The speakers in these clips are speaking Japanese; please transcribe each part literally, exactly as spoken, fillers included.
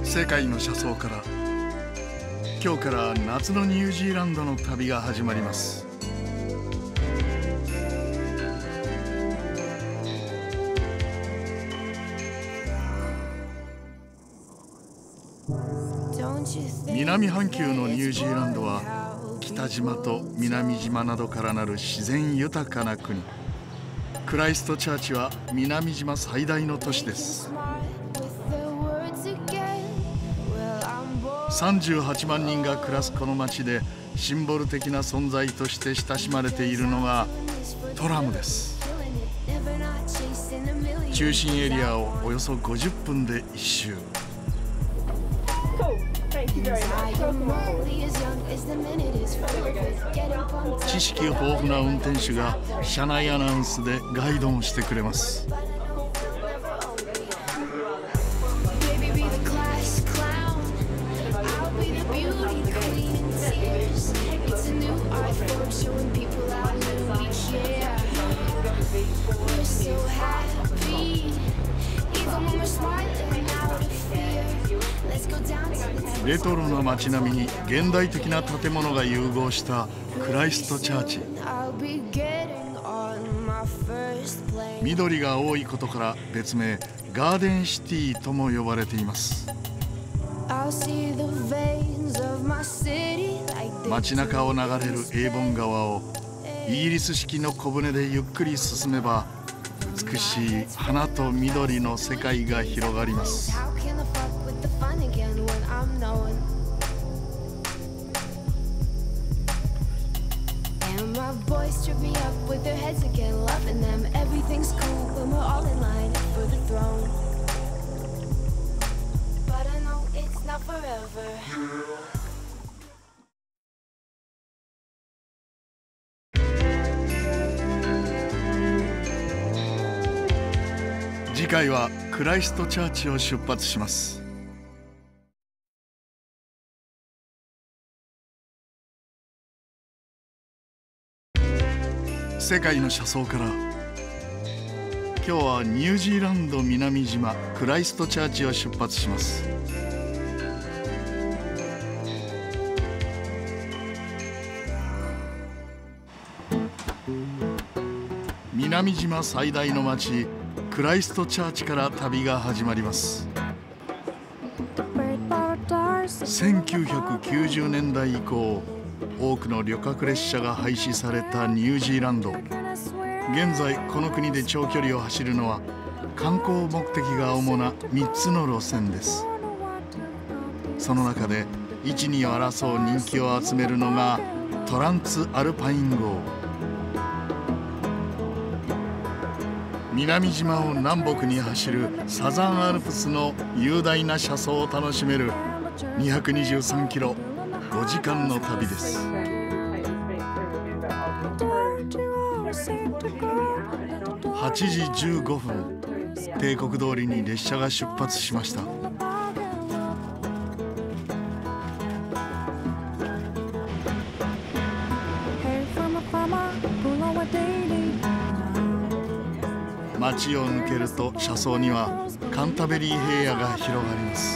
世界の車窓から今日から夏のニュージーランドの旅が始まります。南半球のニュージーランドは北島と南島などからなる自然豊かな国。クライストチャーチは南島最大の都市です。さんじゅうはちまんにんが暮らすこの町でシンボル的な存在として親しまれているのがトラムです。中心エリアをおよそごじゅっぷんで一周。知識豊富な運転手が車内アナウンスでガイドをしてくれます。レトロな街並みに現代的な建物が融合したクライストチャーチ。緑が多いことから別名ガーデンシティとも呼ばれています。街中を流れるエーボン川をイギリス式の小舟でゆっくり進めば美しい花と緑の世界が広がります。次回はクライストチャーチを出発します。世界の車窓から今日はニュージーランド南島クライストチャーチを出発します。南島最大の町クライストチャーチから旅が始まります。せんきゅうひゃくきゅうじゅうねんだい以降多くの旅客列車が廃止されたニュージーランド。現在この国で長距離を走るのは観光目的が主なみっつの路線です。その中でいち、にを争う人気を集めるのがトランツアルパイン号。南島を南北に走るサザンアルプスの雄大な車窓を楽しめるにひゃくにじゅうさんキロごじかんの旅です。はちじじゅうごふん定刻通りに列車が出発しました。街を抜けると車窓にはカンタベリー平野が広がります。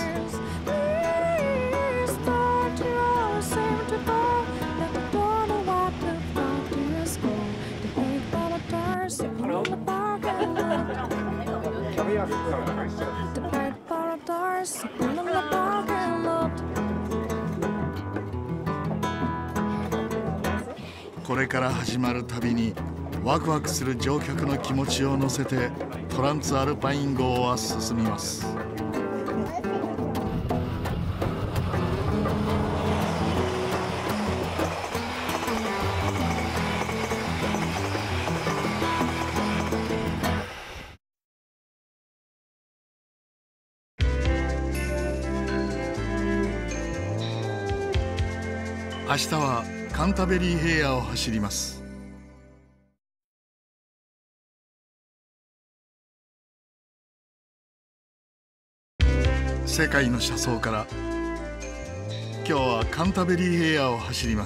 これから始まる旅にワクワクする乗客の気持ちを乗せてトランツアルパイン号は進みます。明日はカンタベリー平野を走ります。世界の車窓から今日はカンタベリー平野を走ります。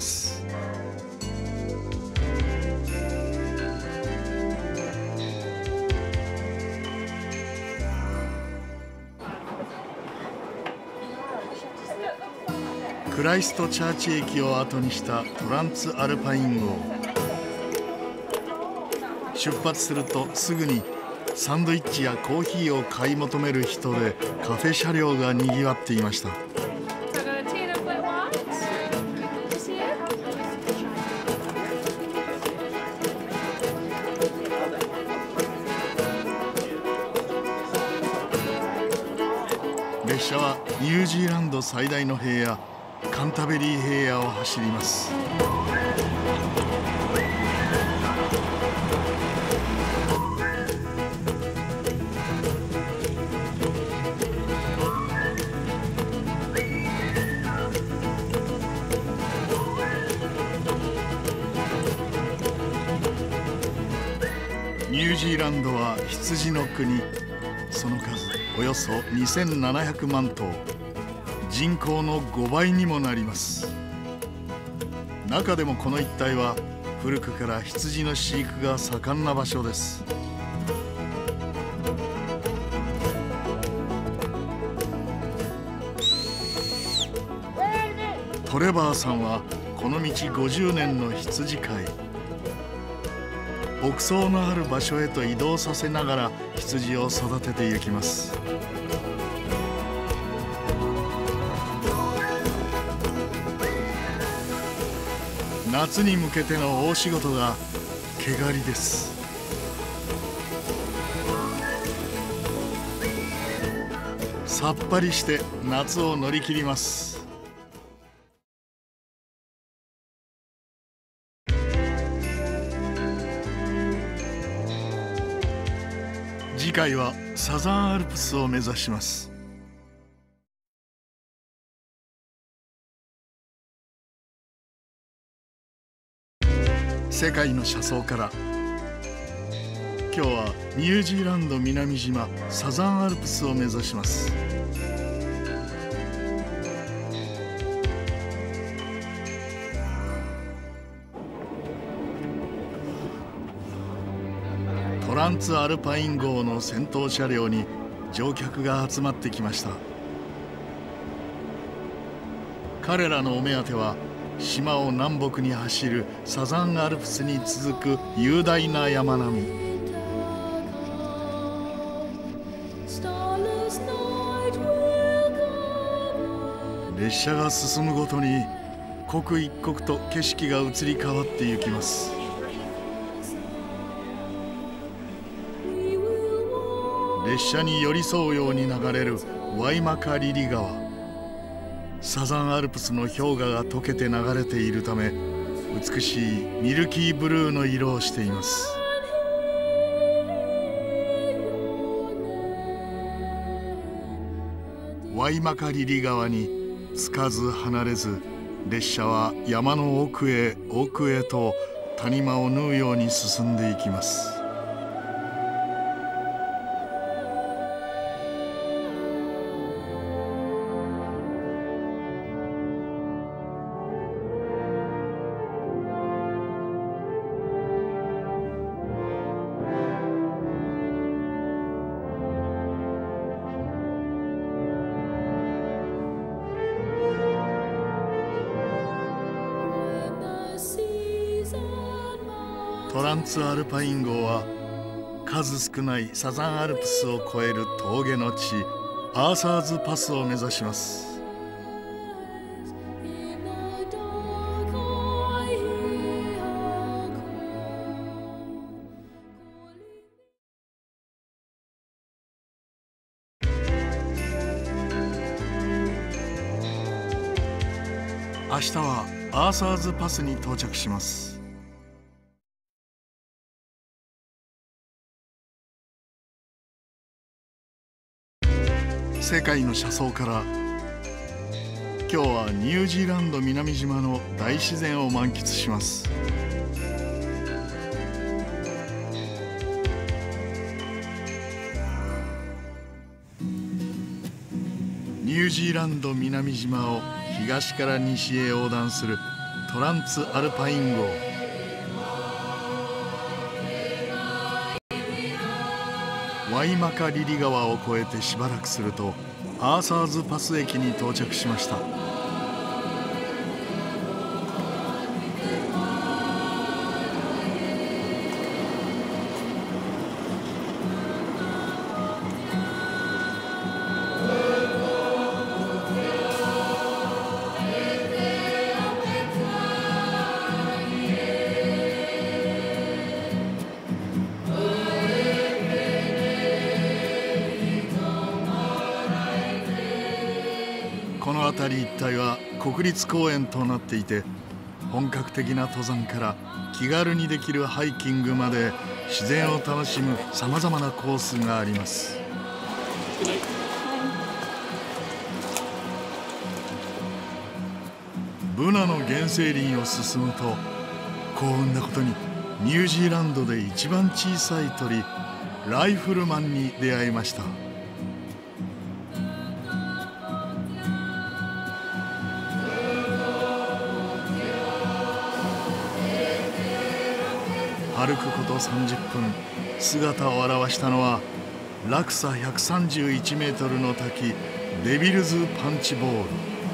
クライストチャーチ駅を後にしたトランツアルパイン号。出発するとすぐにサンドイッチやコーヒーを買い求める人でカフェ車両がにぎわっていました。列車はニュージーランド最大の平野カンタベリー平野を走ります。ニュージーランドは羊の国。その数およそにせんななひゃくまんとう、人口のごばいにもなります。中でもこの一帯は古くから羊の飼育が盛んな場所です。トレバーさんはこの道ごじゅうねんの羊飼い。牧草のある場所へと移動させながら羊を育てていきます。夏に向けての大仕事が毛刈りです。さっぱりして夏を乗り切ります。次回はサザンアルプスを目指します。世界の車窓から今日はニュージーランド南島サザンアルプスを目指します。トランツアルパイン号の先頭車両に乗客が集まってきました。彼らのお目当ては島を南北に走るサザンアルプスに続く雄大な山並み。列車が進むごとに刻一刻と景色が移り変わっていきます。列車に寄り添うように流れるワイマカリリ川。サザンアルプスの氷河が溶けて流れているため美しいミルキーブルーの色をしています。ワイマカリリ川につかず離れず列車は山の奥へ奥へと谷間を縫うように進んでいきます。トランツアルパイン号は数少ないサザンアルプスを越える峠の地アーサーズパスを目指します。明日はアーサーズパスに到着します。世界の車窓から今日はニュージーランド南島の大自然を満喫します。ニュージーランド南島を東から西へ横断するトランツアルパイン号。ワイマカリリ川を越えてしばらくするとアーサーズパス駅に到着しました。 この辺り一帯は国立公園となっていて、本格的な登山から気軽にできるハイキングまで自然を楽しむさまざまなコースがあります。ブナの原生林を進むと、幸運なことにニュージーランドで一番小さい鳥ライフルマンに出会いました。歩くことさんじゅっぷん、姿を現したのは落差ひゃくさんじゅういちメートルの滝デビルズパンチボール。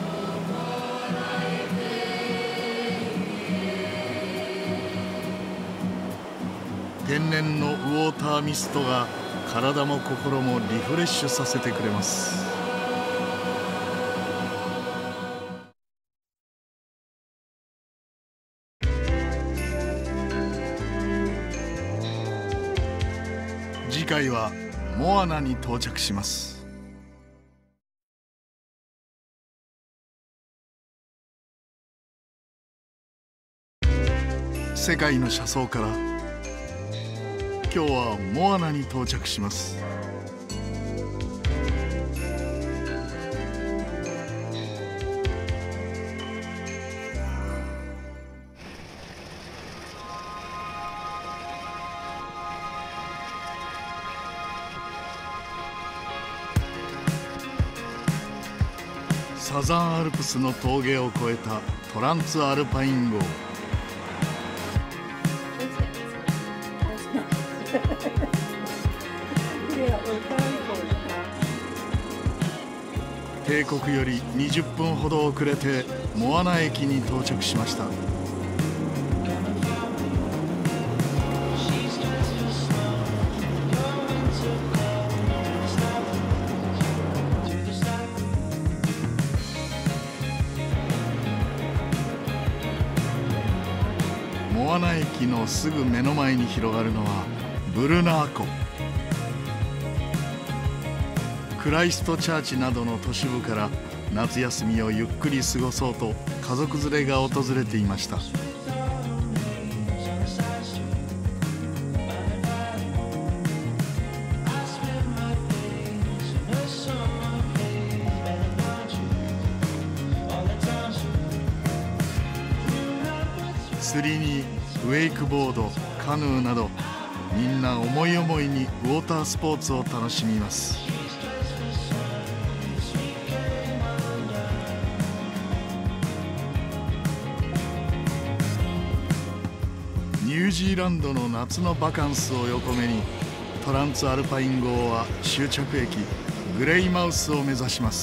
天然のウォーターミストが体も心もリフレッシュさせてくれます。次回はモアナに到着します。世界の車窓から今日はモアナに到着します。サザンアルプスの峠を越えたトランツアルパイン号。渓谷よりにじゅっぷんほど遅れてモアナ駅に到着しました。モアナ駅のすぐ目の前に広がるのはブルナー湖。クライストチャーチなどの都市部から夏休みをゆっくり過ごそうと家族連れが訪れていました。釣りにウェイクボード、カヌーなどみんな思い思いにウォータースポーツを楽しみます。ニュージーランドの夏のバカンスを横目にトランツアルパイン号は終着駅グレイマウスを目指します。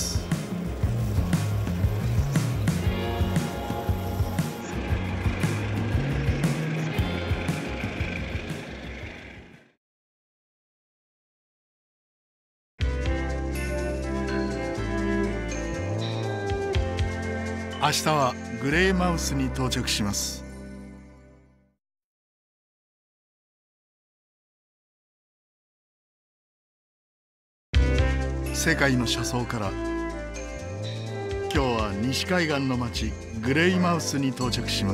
明日はグレイマウスに到着します。世界の車窓から今日は西海岸の町グレイマウスに到着します。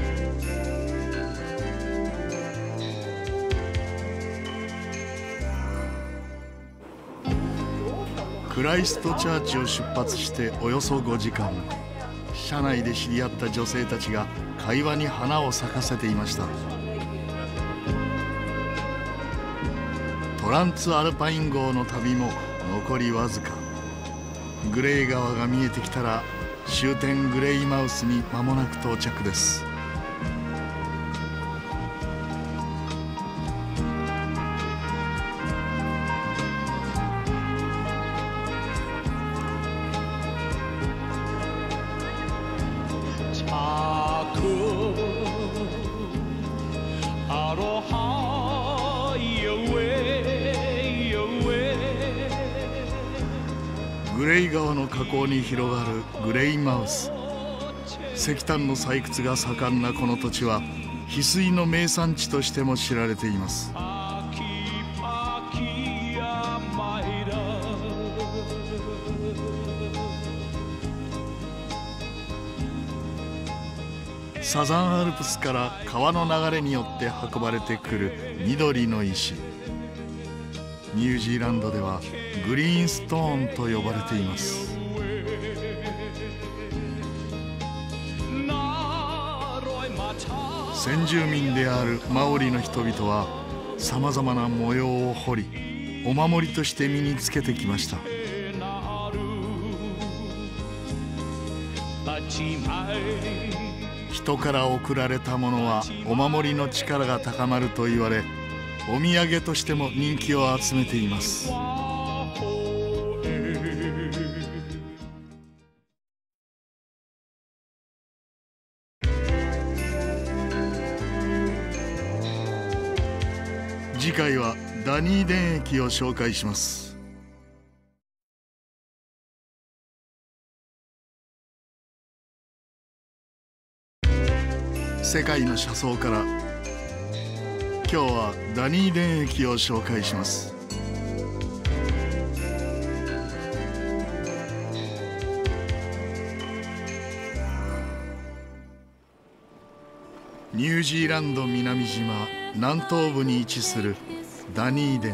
クライストチャーチを出発しておよそごじかん、車内で知り合った女性たちが会話に花を咲かせていました。トランツアルパイン号の旅も残りわずか。グレイ川が見えてきたら終点グレイマウスに間もなく到着です。グレイ川の河口に広がるグレイマウス。石炭の採掘が盛んなこの土地は翡翠の名産地としても知られています。 サザンアルプスから川の流れによって運ばれてくる緑の石。ニュージーランドではグリーンストーンと呼ばれています。先住民であるマオリの人々はさまざまな模様を彫り、お守りとして身につけてきました。人から贈られたものはお守りの力が高まると言われ、お土産としても人気を集めています。次回はダニーデン駅を紹介します。世界の車窓から今日はダニーデン駅を紹介します。ニュージーランド南島南東部に位置するダニーデン。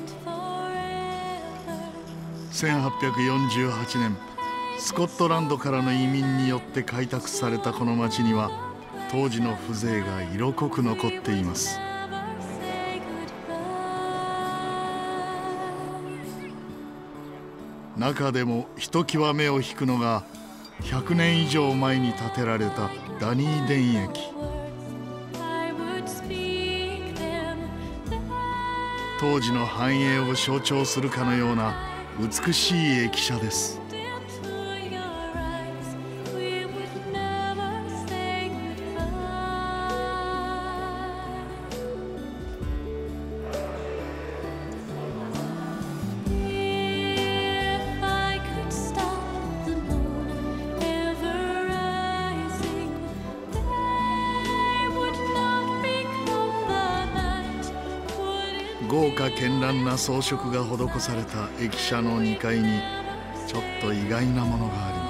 せんはっぴゃくよんじゅうはちねんスコットランドからの移民によって開拓されたこの町には当時の風情が色濃く残っています。中でもひときわ目を引くのがひゃくねん以上前に建てられたダニーデン駅。当時の繁栄を象徴するかのような美しい駅舎です。豪華絢爛な装飾が施された駅舎のにかいにちょっと意外なものがあります。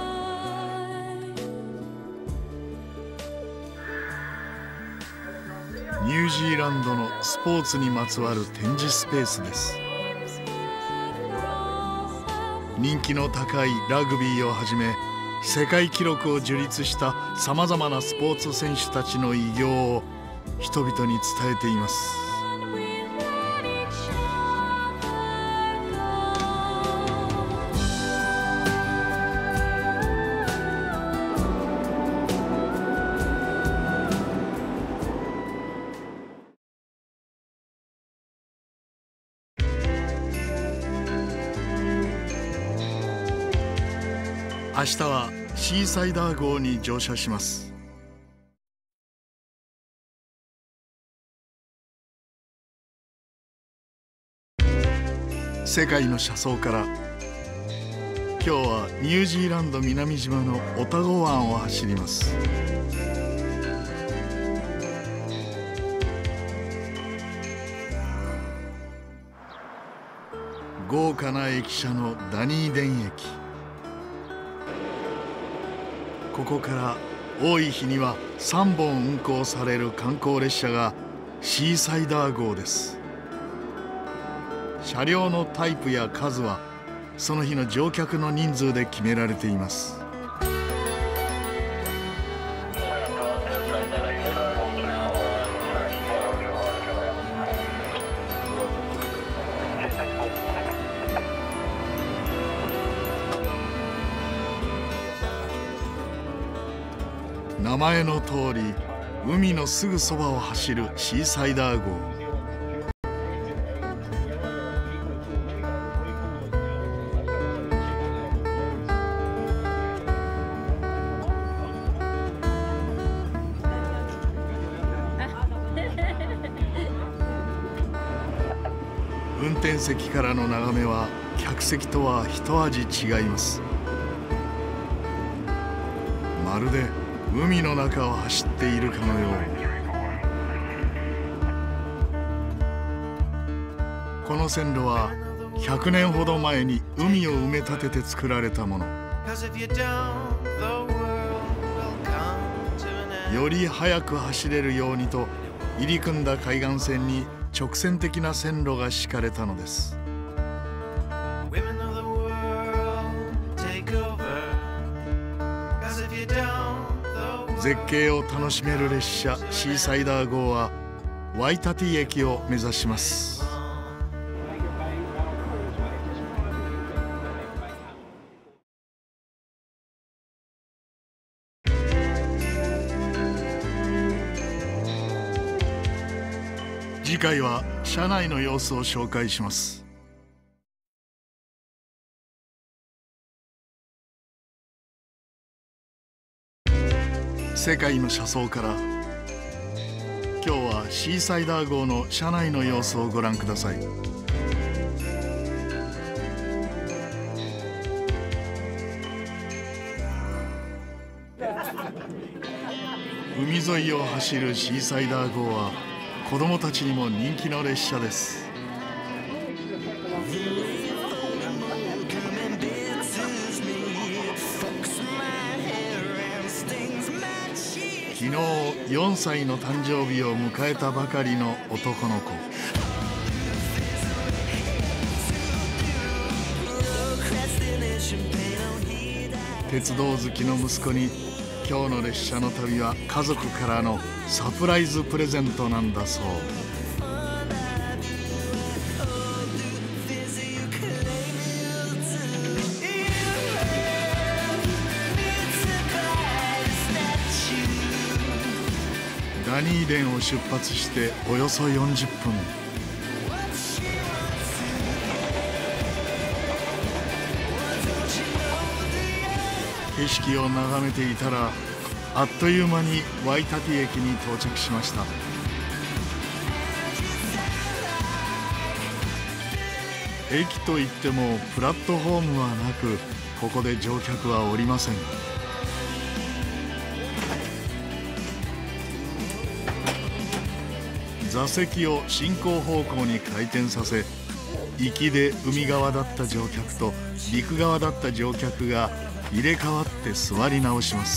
ニュージーランドのスポーツにまつわる展示スペースです。人気の高いラグビーをはじめ世界記録を樹立したさまざまなスポーツ選手たちの偉業を人々に伝えています。明日はシーサイダー号に乗車します。世界の車窓から今日はニュージーランド南島のオタゴ湾を走ります。豪華な駅舎のダニーデン駅。ここから多い日にはさんぼん運行される観光列車がシーサイダー号です。車両のタイプや数はその日の乗客の人数で決められています。名前の通り海のすぐそばを走るシーサイダー号。運転席からの眺めは客席とは一味違います。まるで海の中を走っているかのよう。この線路はひゃくねんほど前に海を埋め立てて作られたもの。 より速く走れるようにと入り組んだ海岸線に直線的な線路が敷かれたのです。絶景を楽しめる列車シーサイダー号はワイタティ駅を目指します。次回は車内の様子を紹介します。世界の車窓から今日はシーサイダー号の車内の様子をご覧ください。海沿いを走るシーサイダー号は子供たちにも人気の列車です。昨日よんさいの誕生日を迎えたばかりの男の子。鉄道好きの息子に今日の列車の旅は家族からのサプライズプレゼントなんだそう。ダニーデンを出発しておよそよんじゅっぷん。景色を眺めていたらあっという間にワイタティ駅に到着しました。駅といってもプラットホームはなく、ここで乗客は降りません。座席を進行方向に回転させ、行きで海側だった乗客と陸側だった乗客が入れ替わって座り直します。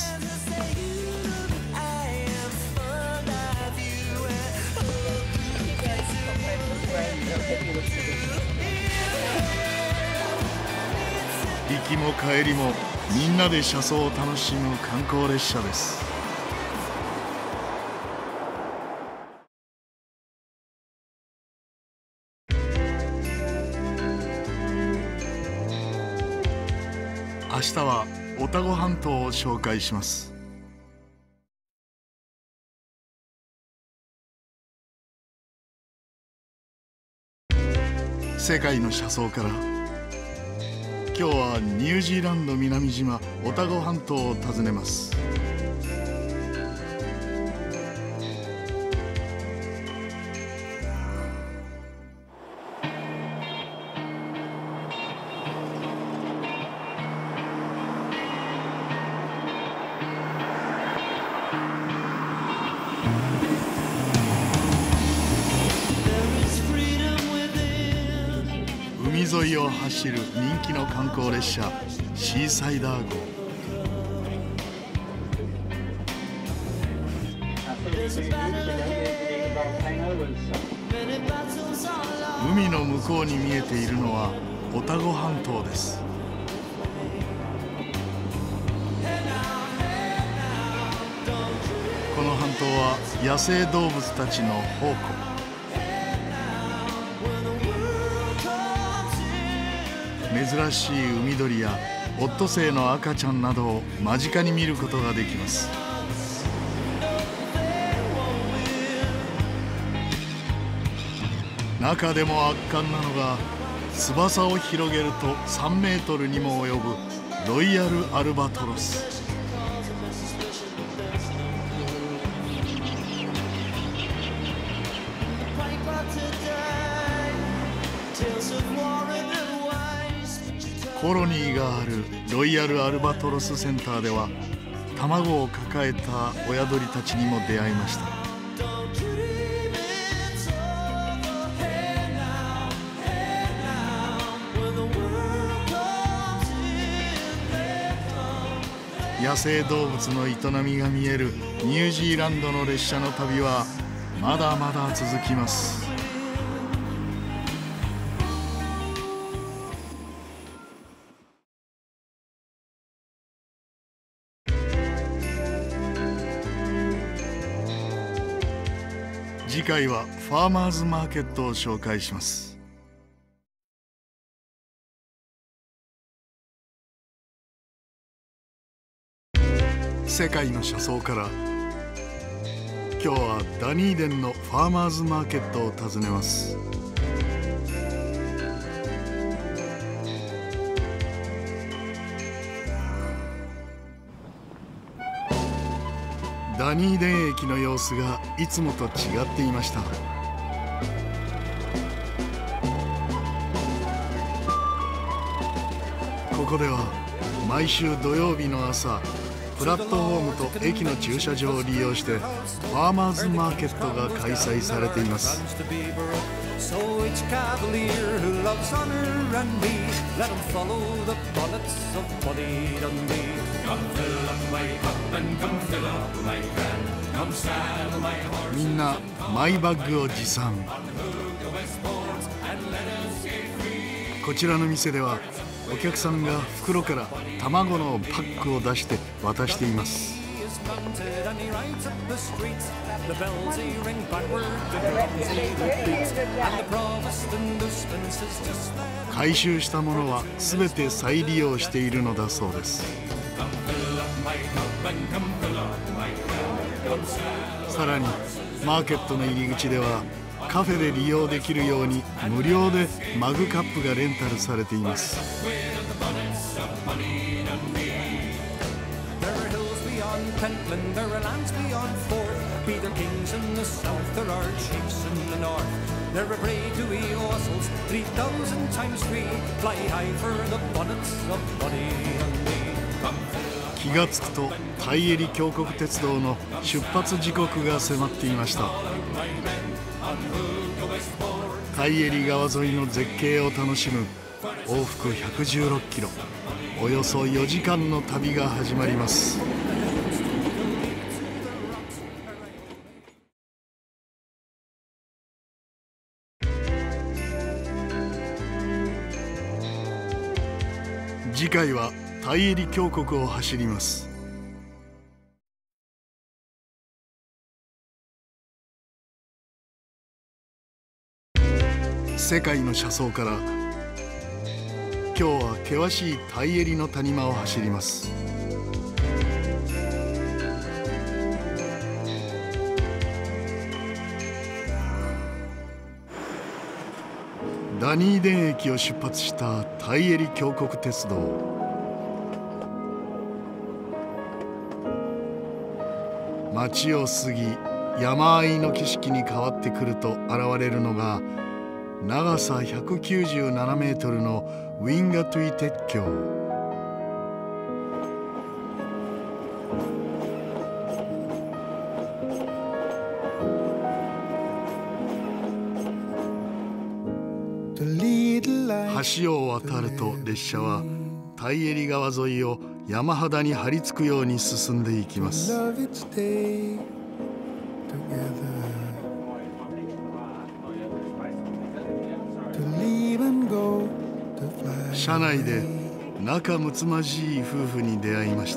行きも帰りもみんなで車窓を楽しむ観光列車です。明日はオタゴ半島を紹介します。世界の車窓から今日はニュージーランド南島オタゴ半島を訪ねます。海沿いを走る人気の観光列車シーサイダー号。海の向こうに見えているのはオタゴ半島です。この半島は野生動物たちの宝庫。珍しい海鳥やオットセイの赤ちゃんなどを間近に見ることができます。中でも圧巻なのが翼を広げるとさんメートルにも及ぶロイヤルアルバトロス。コロニーがあるロイヤルアルバトロスセンターでは卵を抱えた親鳥たちにも出会いました。 野生動物の営みが見えるニュージーランドの列車の旅はまだまだ続きます。次回はファーマーズマーケットを紹介します。世界の車窓から今日はダニーデンのファーマーズマーケットを訪ねます。ダニーデン駅の様子がいつもと違っていました。ここでは毎週土曜日の朝、プラットフォームと駅の駐車場を利用してファーマーズマーケットが開催されています。みんなマイバッグを持参。こちらの店ではお客さんが袋から卵のパックを出して渡しています。回収したものは全て再利用しているのだそうです。さらにマーケットの入り口ではカフェで利用できるように無料でマグカップがレンタルされています。気がつくとタイエリ峡谷鉄道の出発時刻が迫っていました。タイエリ川沿いの絶景を楽しむ往復ひゃくじゅうろっキロ、およそよじかんの旅が始まります。次回はタイエリ峡谷を走ります。世界の車窓から今日は険しいタイエリの谷間を走ります。ダニーデン駅を出発したタイエリ峡谷鉄道。街を過ぎ山あいの景色に変わってくると現れるのが長さひゃくきゅうじゅうななメートルのウィンガトゥイ鉄橋。橋を渡ると列車はタイエリ川沿いを山肌に張り付くように進んでいきます。車内で仲睦まじい夫婦に出会いました。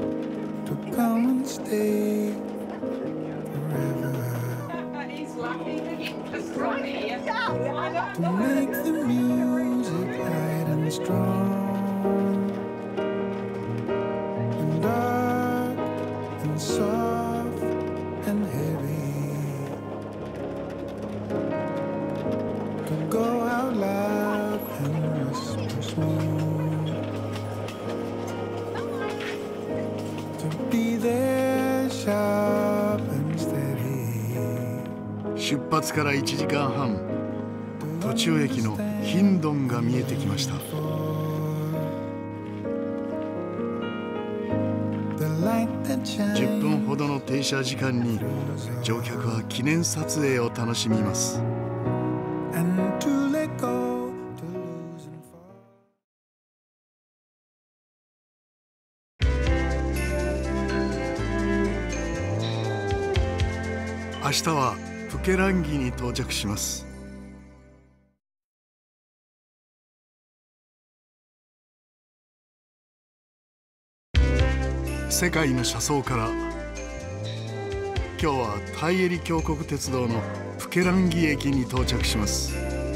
出発からいちじかんはん、途中駅のヒンドンが見えてきました。じゅっぷんほどの停車時間に乗客は記念撮影を楽しみます。 明日はプケランギに到着します。世界の車窓から、今日はタイエリ峡谷鉄道のプケランギ駅に到着します。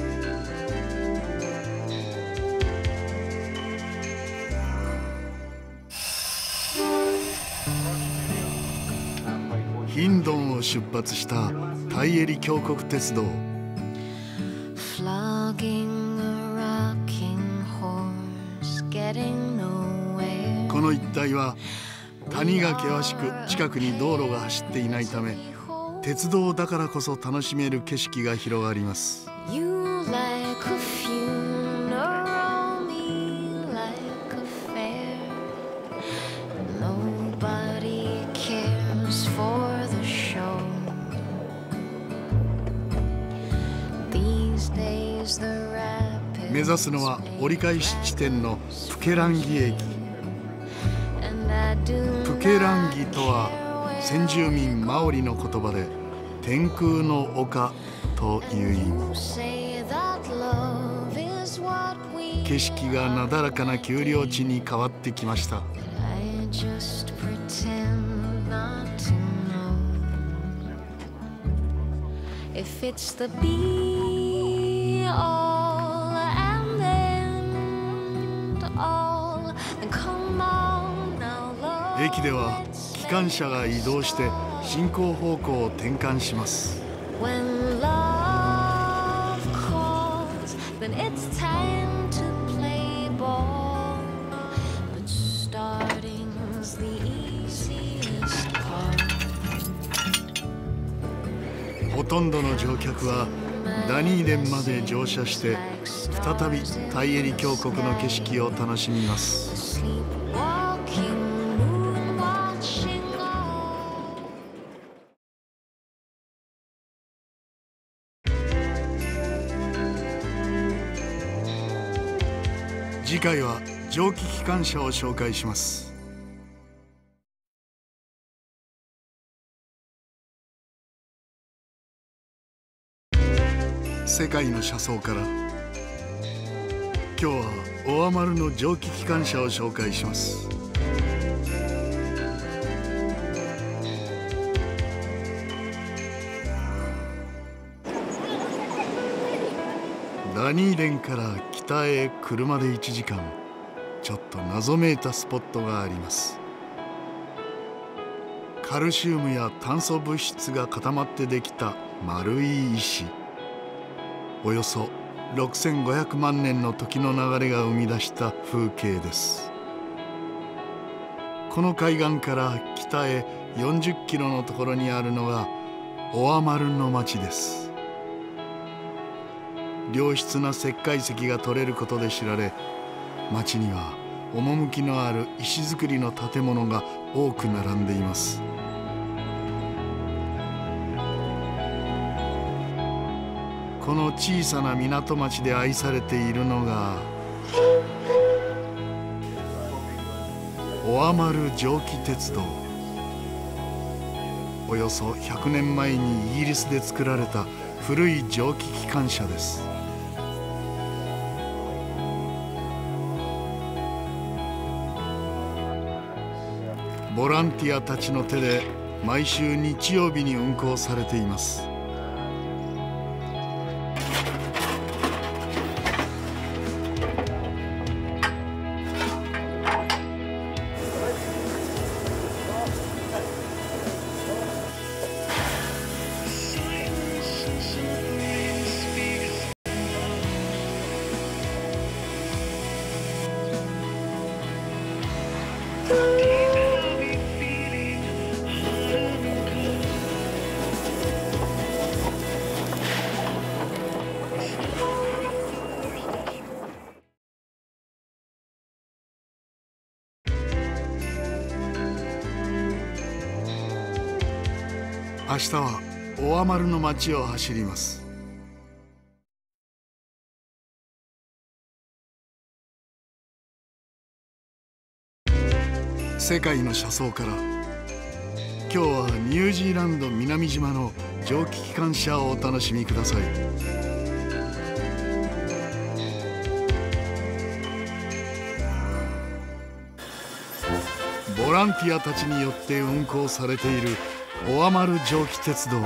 ヒンドンを出発したタイエリ峡谷鉄道。この一帯は谷が険しく近くに道路が走っていないため、鉄道だからこそ楽しめる景色が広がります。目指すのは折り返し地点のプケランギ駅。プケランギとは先住民マオリの言葉で天空の丘という意味。景色がなだらかな丘陵地に変わってきました。駅では機関車が移動して進行方向を転換します。ほとんどの乗客はダニーデンまで乗車して再びタイエリ峡谷の景色を楽しみます。次回は蒸気機関車を紹介します。世界の車窓から、今日はオアマルの蒸気機関車を紹介します。ダニーデンから北へ車でいちじかん、ちょっと謎めいたスポットがあります。カルシウムや炭素物質が固まってできた丸い石。およそろくせんごひゃくまんねんの時の流れが生み出した風景です。この海岸から北へよんじゅっキロのところにあるのがオアマルの町です。良質な石灰石が取れることで知られ、町には趣のある石造りの建物が多く並んでいます。この小さな港町で愛されているのがオアマル蒸気鉄道。およそひゃくねんまえにイギリスで作られた古い蒸気機関車です。ボランティアたちの手で毎週日曜日に運行されています。明日はオアマルの町を走ります。世界の車窓から、今日はニュージーランド南島の蒸気機関車をお楽しみください。ボランティアたちによって運行されているオアマル蒸気鉄道。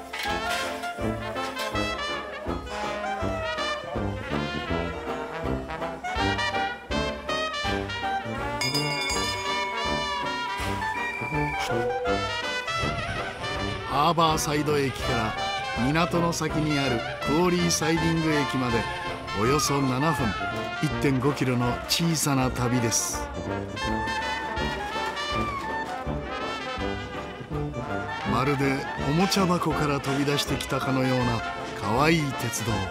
ハーバーサイド駅から港の先にあるクォーリーサイディング駅までおよそななふん、いってんごキロの小さな旅です。まるでおもちゃ箱から飛び出してきたかのようなかわいい鉄道。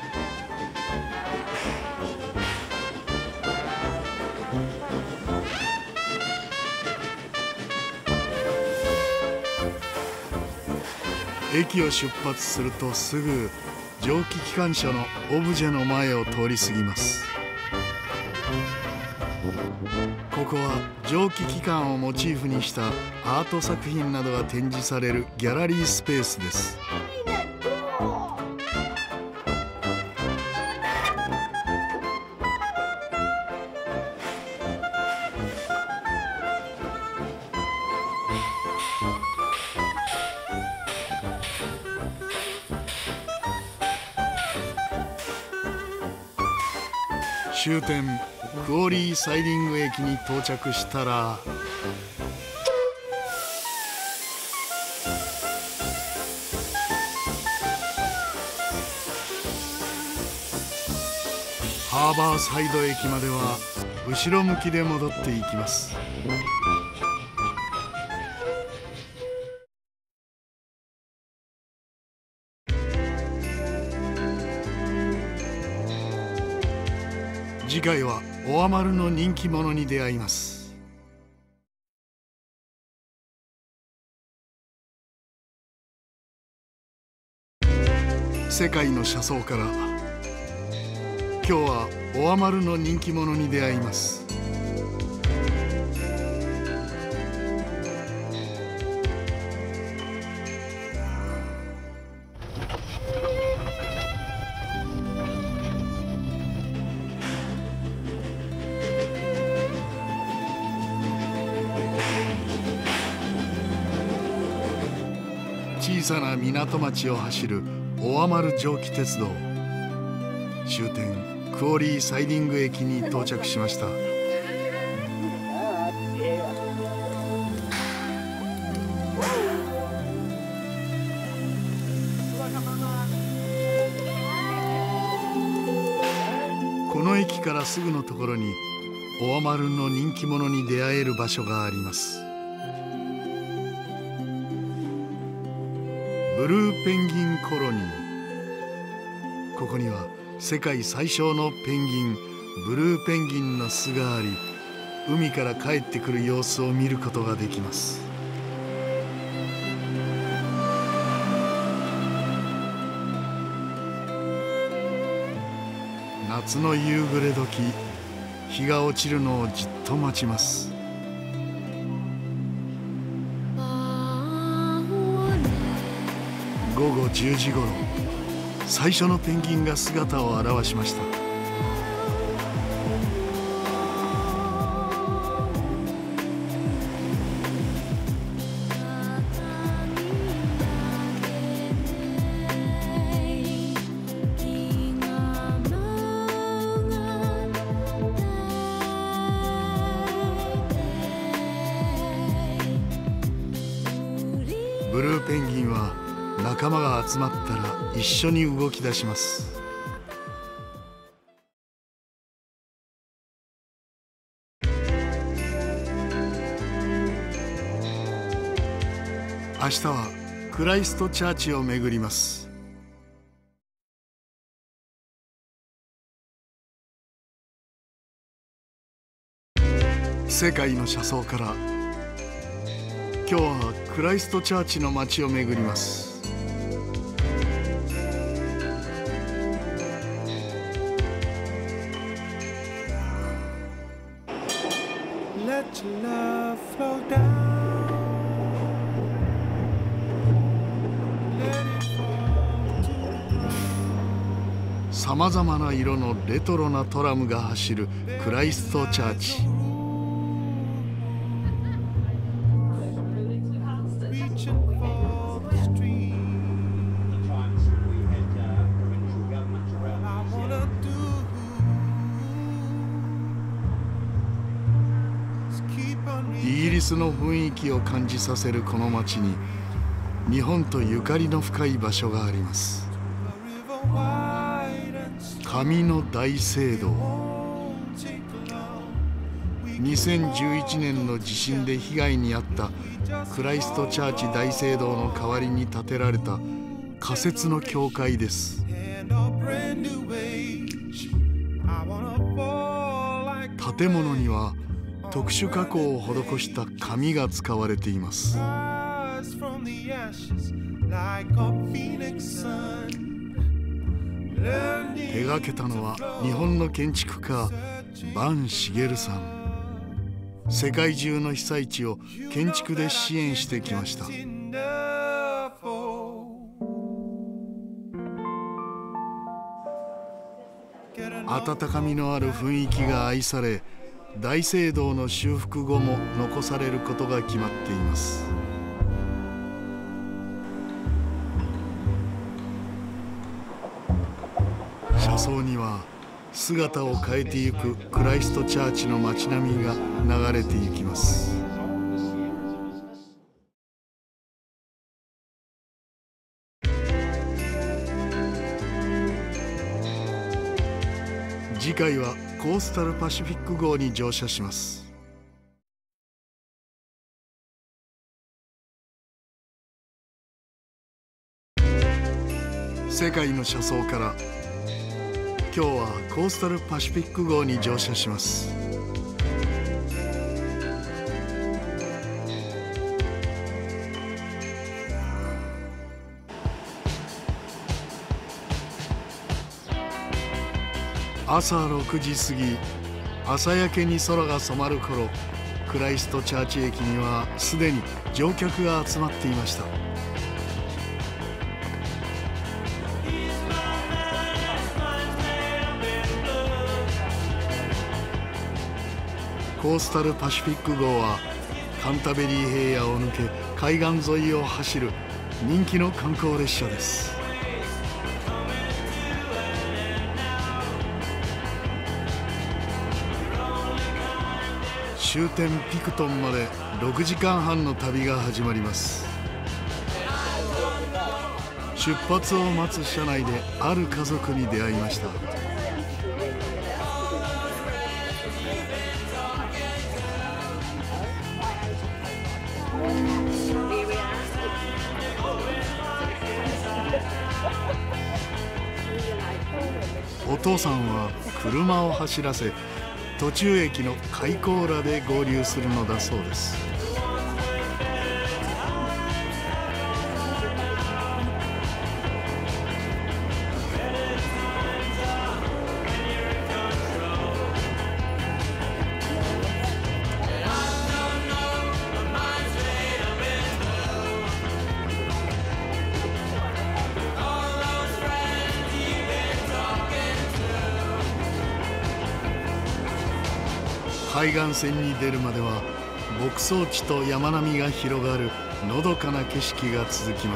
駅を出発するとすぐ蒸気機関車のオブジェの前を通り過ぎます。ここは蒸気機関をモチーフにしたアート作品などが展示されるギャラリースペースです。終点クォーリーサイディング駅に到着したらハーバーサイド駅までは後ろ向きで戻っていきます。次回はオアマルの人気者に出会います。世界の車窓から今日はオアマルの人気者に出会います。小さな港町を走るオアマル蒸気鉄道。終点クォーリーサイディング駅に到着しました。この駅からすぐのところにオアマルの人気者に出会える場所があります。ブルーペンギンコロニー。ここには世界最小のペンギンブルーペンギンの巣があり、海から帰ってくる様子を見ることができます。夏の夕暮れ時、日が落ちるのをじっと待ちます。ごごじゅうじごろ、最初のペンギンが姿を現しました。ブルーペンギンは仲間が集まったら一緒に動き出します。明日はクライストチャーチを巡ります。世界の車窓から今日はクライストチャーチの街を巡ります。 Let さまざまな色のレトロなトラムが走るクライストチャーチ。イギリスの雰囲気を感じさせるこの街に日本とゆかりの深い場所があります。紙の大聖堂。にせんじゅういちねんの地震で被害に遭ったクライストチャーチ大聖堂の代わりに建てられた仮設の教会です。建物には特殊加工を施した紙が使われています。手がけたのは日本の建築家坂茂さん。世界中の被災地を建築で支援してきました。温かみのある雰囲気が愛され、大聖堂の修復後も残されることが決まっています。車窓には姿を変えてゆくクライストチャーチの街並みが流れていきます。次回はコースタルパシフィック号に乗車します。世界の車窓から今日はコースタルパシフィック号に乗車します。朝ろくじ過ぎ、朝焼けに空が染まる頃、クライストチャーチ駅にはすでに乗客が集まっていました。コースタルパシフィック号はカンタベリー平野を抜け海岸沿いを走る人気の観光列車です。終点ピクトンまでろくじかんはんの旅が始まります。出発を待つ車内である家族に出会いました。お父さんは車を走らせ途中駅のカイコーラで合流するのだそうです。海岸線に出るまでは牧草地と山並みが広がるのどかな景色が続きます。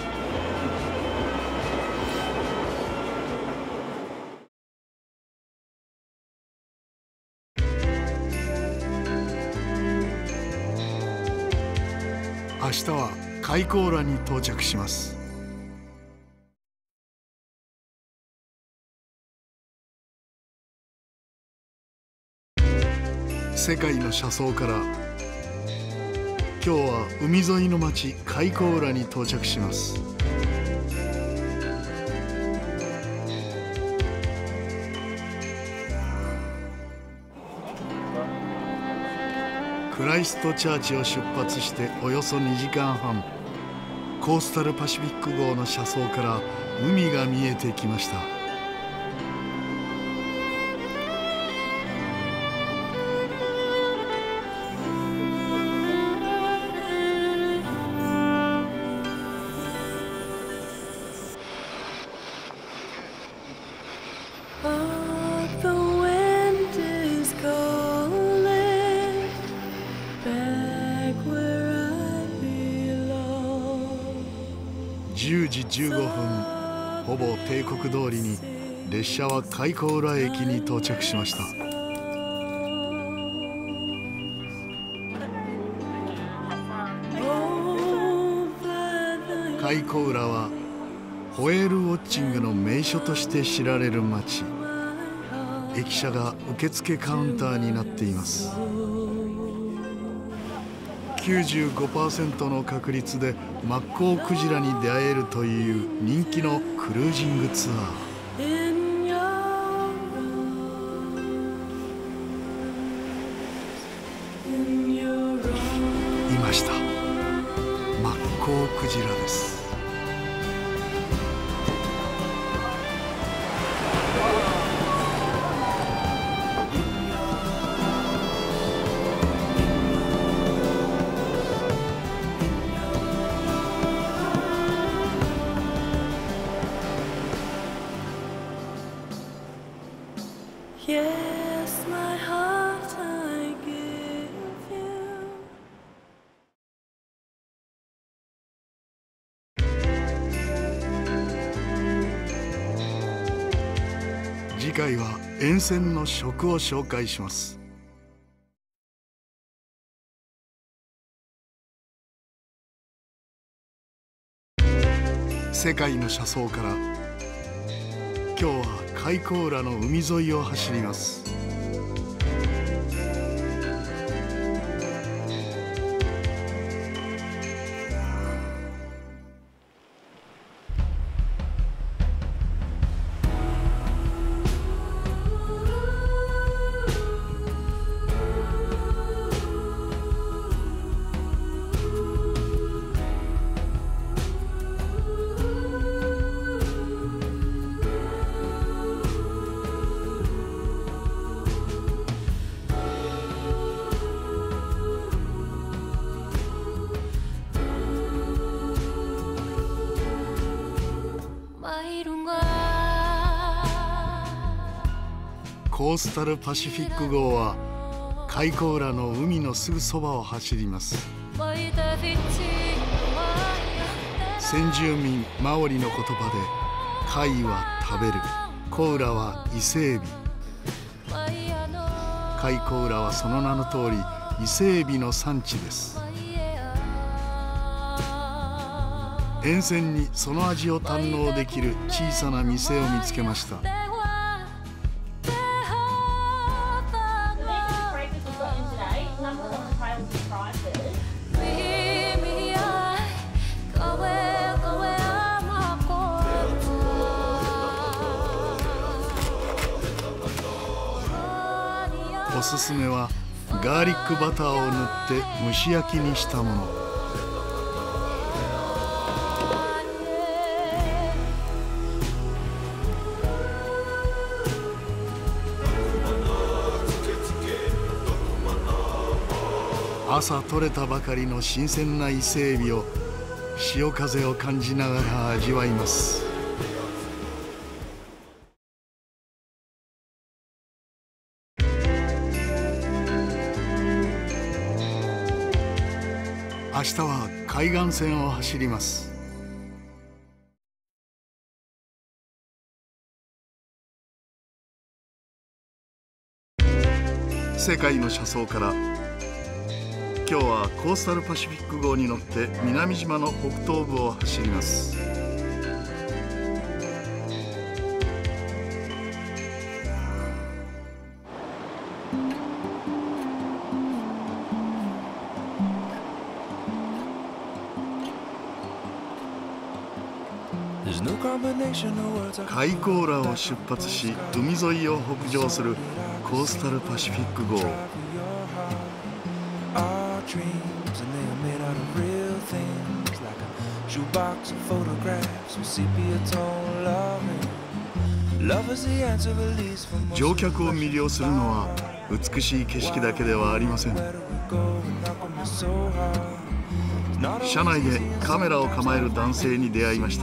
明日はカイコーラに到着します。世界の車窓から今日は海沿いの町カイコーラに到着します。クライストチャーチを出発しておよそにじかんはん、コースタルパシフィック号の車窓から海が見えてきました。 じゅうじじゅうごふん、ほぼ定刻通りに列車は開口浦駅に到着しました。開口浦はホエールウォッチングの名所として知られる街。駅舎が受付カウンターになっています。きゅうじゅうごパーセント の確率でマッコウクジラに出会えるという人気のクルージングツアー。いました。マッコウクジラです。 Yes, my heart I give you. 次回は沿線の食を紹介します。世界の車窓から今日は開口浦の海沿いを走ります。コースタルパシフィック号は開口浦の海のすぐそばを走ります。先住民マオリの言葉で貝は食べる、コウラは伊勢エビ。開口浦はその名の通り伊勢エビの産地です。沿線にその味を堪能できる小さな店を見つけました。おすすめはガーリックバターを塗って蒸し焼きにしたもの。朝採れたばかりの新鮮な伊勢エビを潮風を感じながら味わいます。明日は海岸線を走ります。世界の車窓から今日はコースタルパシフィック号に乗って南島の北東部を走ります。開口浦を出発し海沿いを北上するコースタルパシフィック号。乗客を魅了するのは美しい景色だけではありません。車内でカメラを構える男性に出会いました。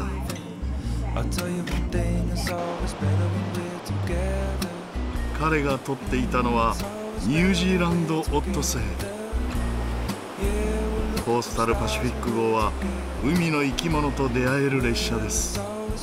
彼が撮っていたのはニュージーランドオットセイ。 コースタルパシフィック号は海の生き物と出会える列車です。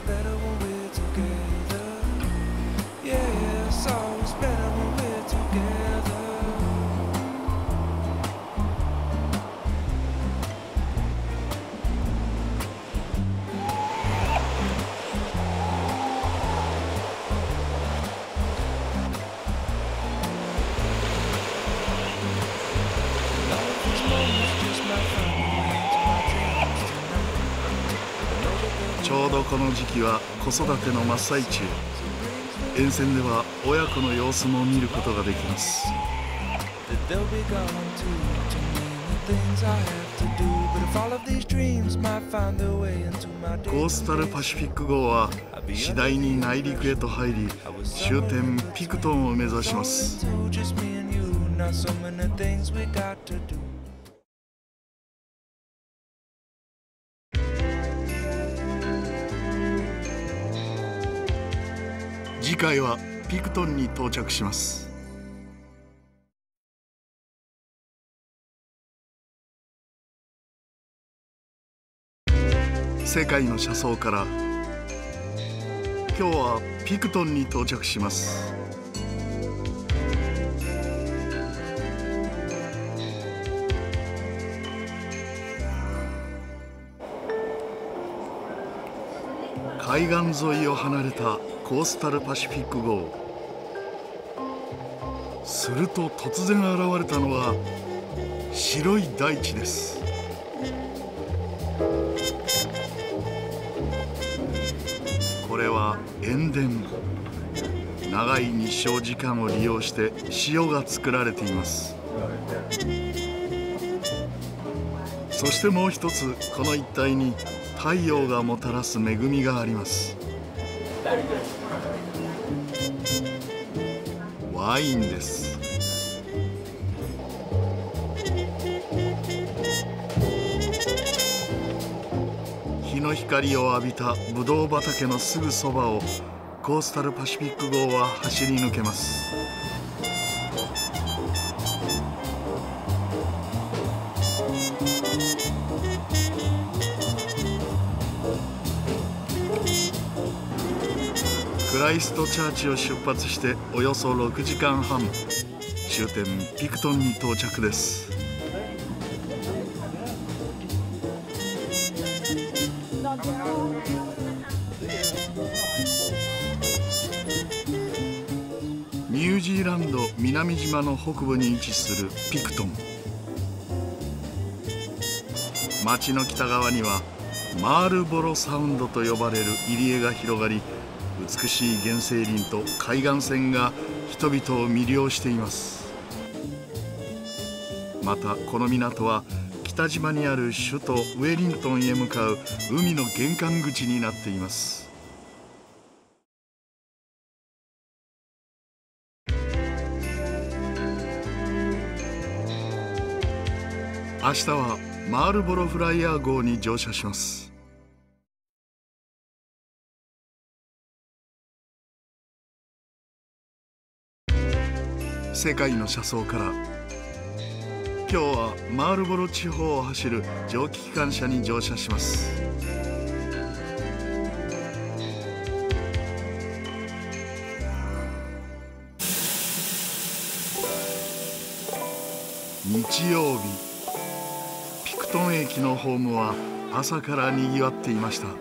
ちょうどこの時期は子育ての真っ最中。沿線では親子の様子も見ることができます。コースタルパシフィック号は次第に内陸へと入り、終点ピクトンを目指します。次回はピクトンに到着します。世界の車窓から今日はピクトンに到着します。海岸沿いを離れたコースタルパシフィック号。すると突然現れたのは白い大地です。これは塩田。長い日照時間を利用して塩が作られています。そしてもう一つ、この一帯に太陽がもたらす恵みがあります。ワインです。日の光を浴びたブドウ畑のすぐそばをコースタルパシフィック号は走り抜けます。クライストチャーチを出発しておよそろくじかんはん、終点ピクトンに到着です。ニュージーランド南島の北部に位置するピクトン。町の北側にはマールボロサウンドと呼ばれる入り江が広がり、美しい原生林と海岸線が人々を魅了しています。またこの港は北島にある首都ウェリントンへ向かう海の玄関口になっています。明日はマールボロフライヤー号に乗車します。世界の車窓から今日はマールボロ地方を走る蒸気機関車に乗車します。日曜日、ピクトン駅のホームは朝からにぎわっていました。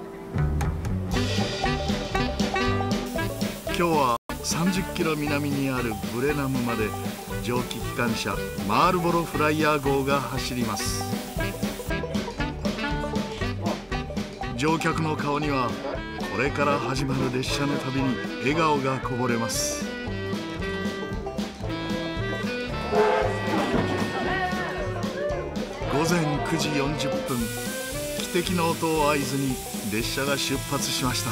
今日はさんじゅっキロ南にあるブレナムまで蒸気機関車マールボロフライヤー号が走ります。乗客の顔にはこれから始まる列車の旅に笑顔がこぼれます。ごぜんくじよんじゅっぷん、汽笛の音を合図に列車が出発しました。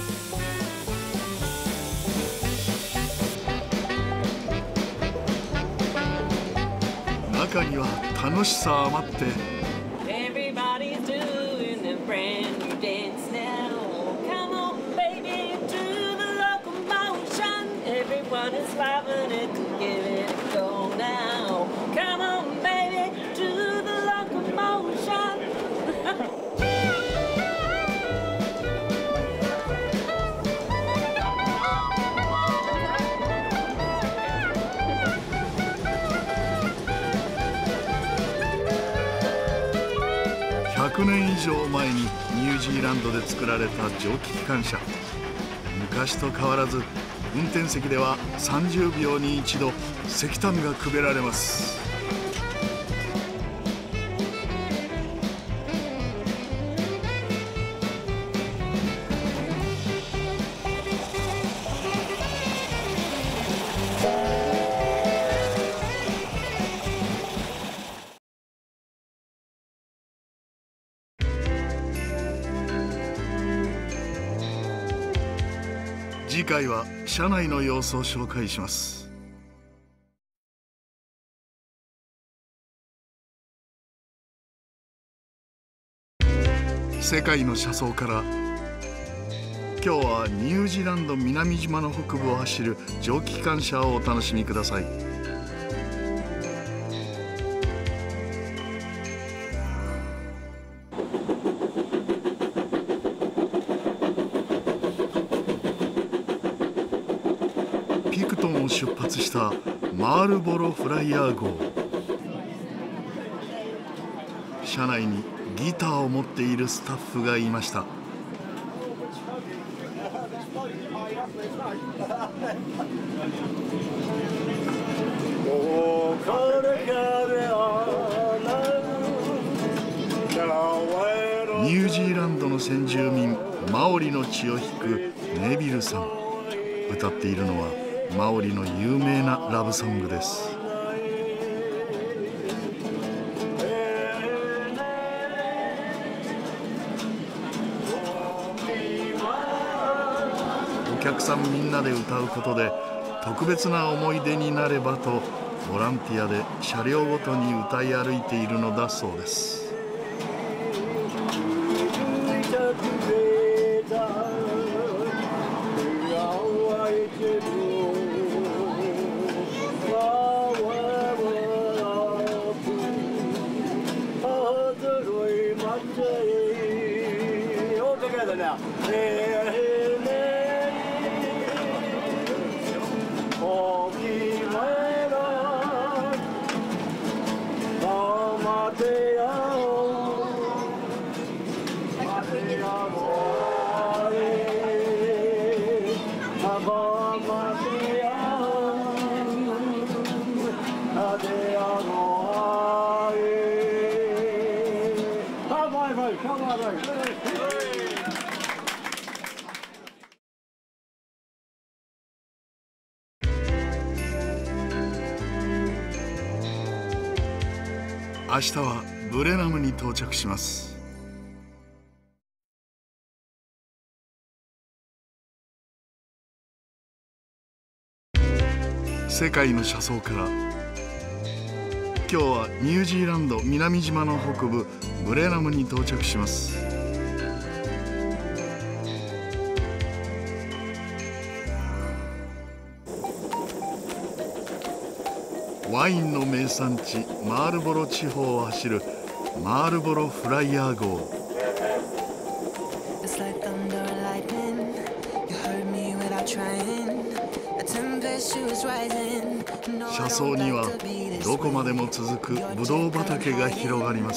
中には楽しさ余ってくねん以上前にニュージーランドで作られた蒸気機関車。昔と変わらず運転席ではさんじゅうびょうに一度石炭がくべられます。次回は車内の様子を紹介します。世界の車窓から今日はニュージーランド南島の北部を走る蒸気機関車をお楽しみください。ピクトンを出発したマールボロフライヤー号。車内にギターを持っているスタッフがいました。ニュージーランドの先住民マオリの血を引くネビルさん。歌っているのはマオリの有名なラブソングです。お客さんみんなで歌うことで特別な思い出になればとボランティアで車両ごとに歌い歩いているのだそうです。明日はブレナムに到着します。世界の車窓から今日はニュージーランド南島の北部ブレナムに到着します。ワインの名産地マールボロ地方を走るマールボロフライヤー号。車窓にはどこまでも続くブドウ畑が広がります。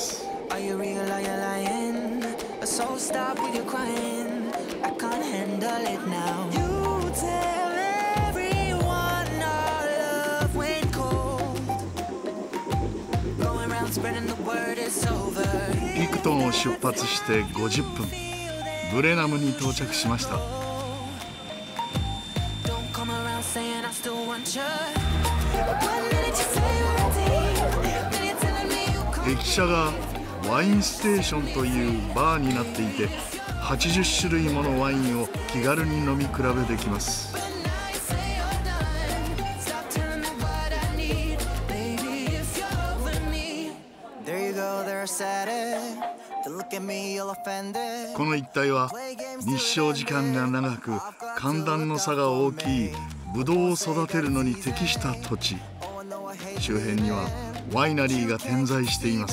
ピクトンを出発してごじゅっぷん、ブレナムに到着しました。駅舎がワインステーションというバーになっていて、はちじゅっしゅるいものワインを気軽に飲み比べできます。この一帯は日照時間が長く寒暖の差が大きいブドウを育てるのに適した土地。周辺にはワイナリーが点在しています。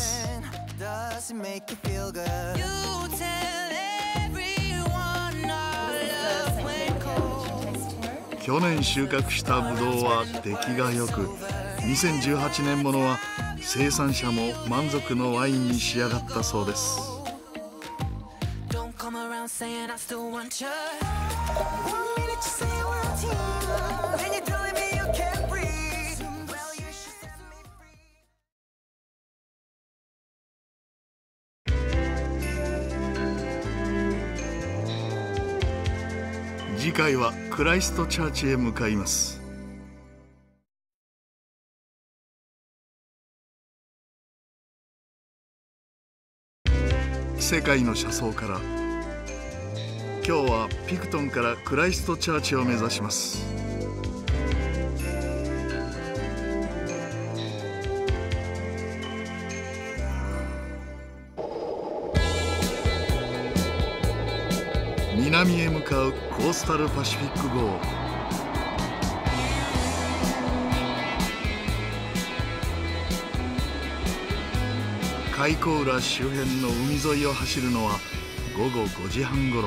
去年収穫したブドウは出来が良く、にせんじゅうはちねんものは生産者も満足のワインに仕上がったそうです。 saying I still want you. One minute you say you want to, then you're telling me you can't breathe. Well, you should set me free.次回はクライストチャーチへ向かいます。世界の車窓から今日はピクトンからクライストチャーチを目指します。南へ向かうコースタルパシフィック号。カイコーラ周辺の海沿いを走るのはごごごじはんごろ。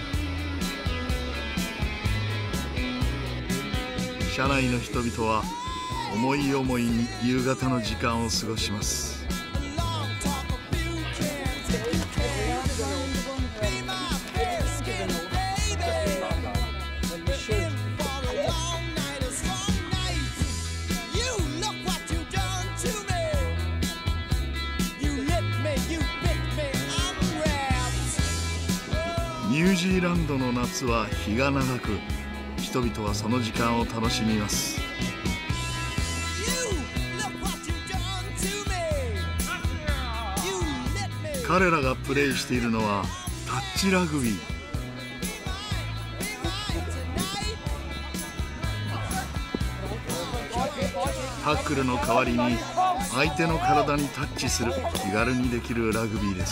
車内の人々は思い思いに夕方の時間を過ごします。ニュージーランドの夏は日が長く、人々はその時間を楽しみます。彼らがプレーしているのはタッチラグビー。タックルの代わりに相手の体にタッチする気軽にできるラグビーです。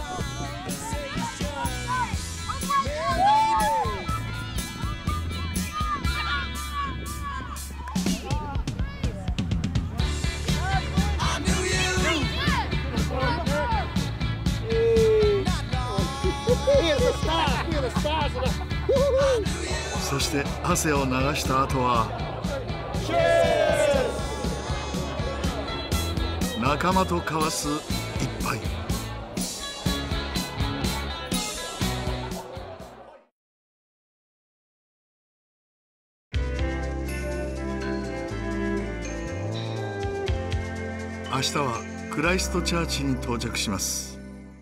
そして汗を流した後は仲間と交わす一杯。明日はクライストチャーチに到着します。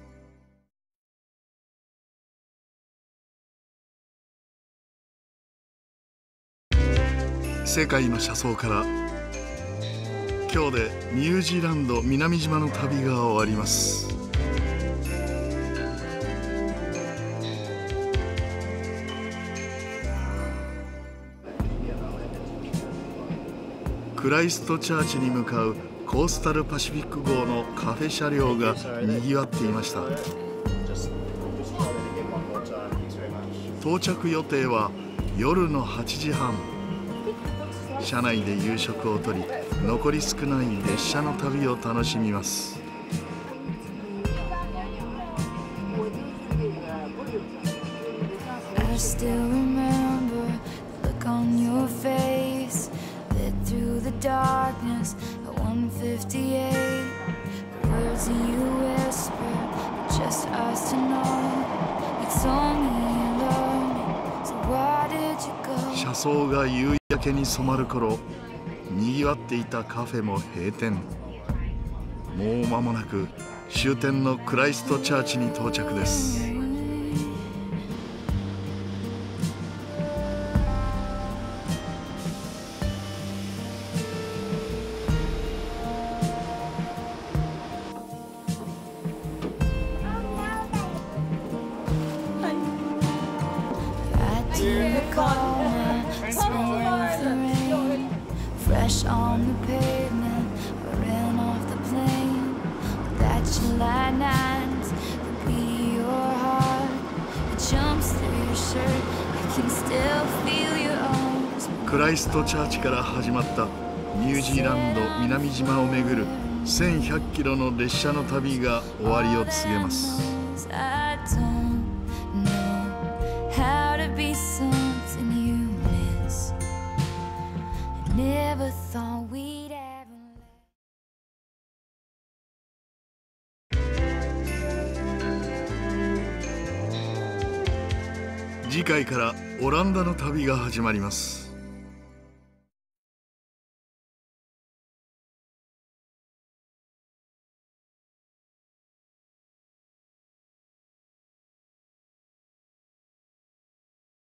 世界の車窓から今日でニュージーランド南島の旅が終わります。クライストチャーチに向かうコースタルパシフィック号のカフェ車両がにぎわっていました。到着予定は夜のはちじはん。車内で夕食をとり、残り少ない列車の旅を楽しみます。 I still remember the look on your face, lit through the darkness at one fifty-eight. The words that you whispered, just us to know. You told me you loved me, so why did you go? 車窓が夕焼けに染まる頃、にぎわっていたカフェも閉店。もう間もなく終点のクライストチャーチに到着です。 Fresh on the pavement, or in off the plane. That July night, the beat of your heart, it jumps through your shirt. I can still feel your arms. クライストチャーチから始まったニュージーランド南島を巡るせんひゃっキロの列車の旅が終わりを告げます。 I don't know how to be something you miss. I never thought we'd ever. 次回からオランダの旅が始まります。